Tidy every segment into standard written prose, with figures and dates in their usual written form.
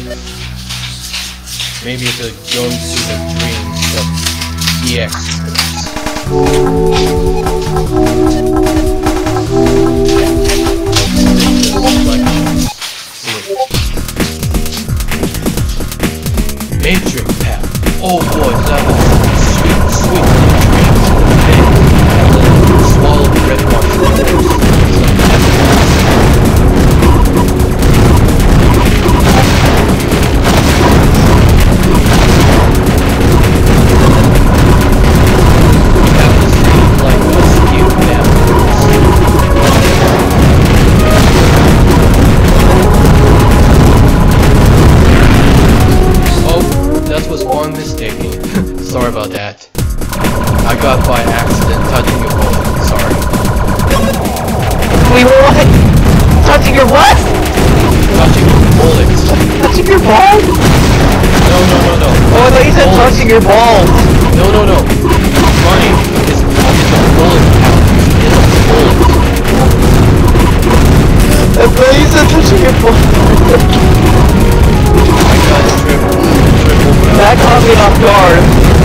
Maybe it's going to the dreams of EX. Matrix path. Oh boy, that was sweet, sweet dream. Swallow the red ones. Sorry about that. I got by accident touching your bullet. Sorry. Wait, what? Touching your what? Touching your bullet. Touching your balls? No. Oh, I thought you said touching your balls. No. Funny. It's a bullet count. It's a bullet. I thought you said touching your balls. I got triple. That caught me off guard.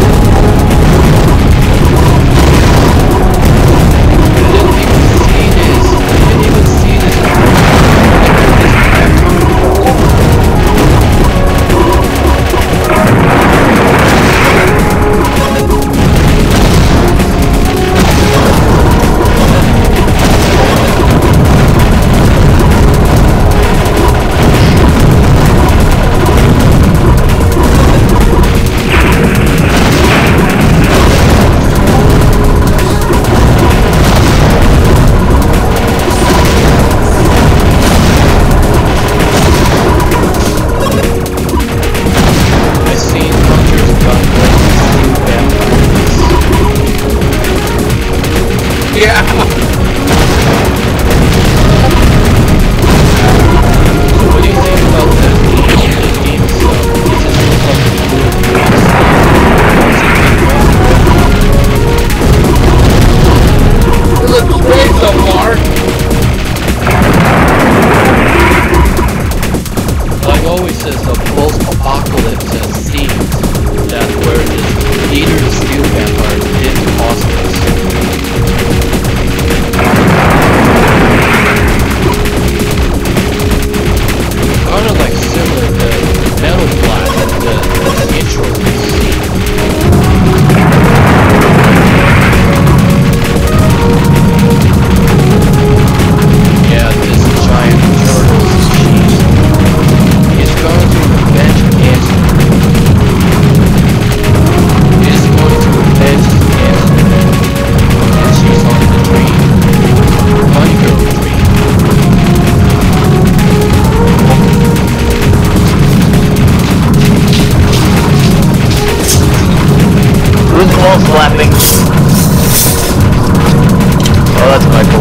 Slapping. Oh, that's Michael.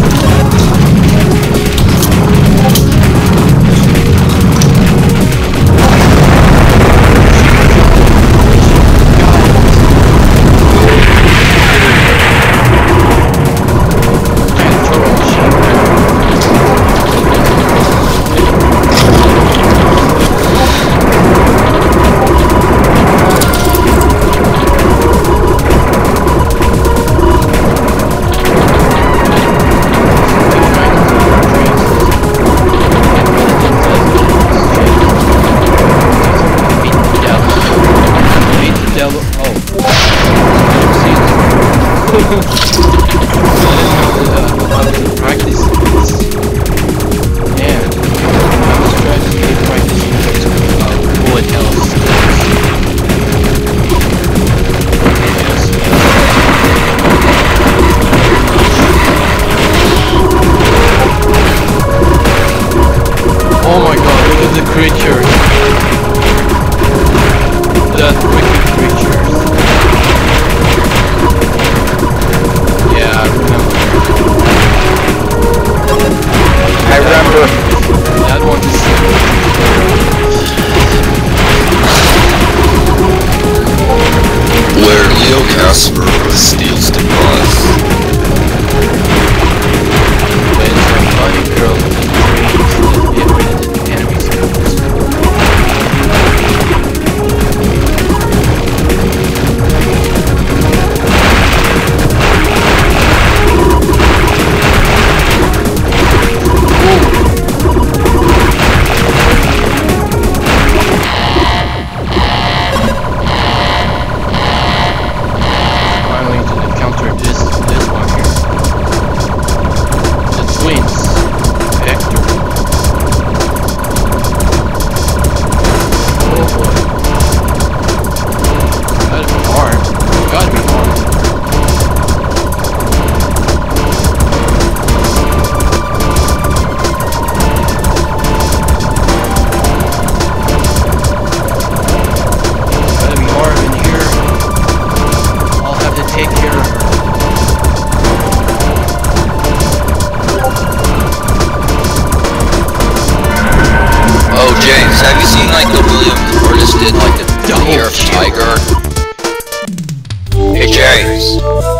Nice.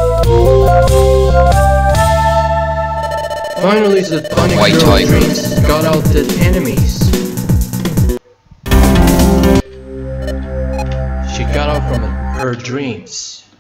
Finally, the bunny White girl tiger. dreams got out the enemies. She got out from her dreams.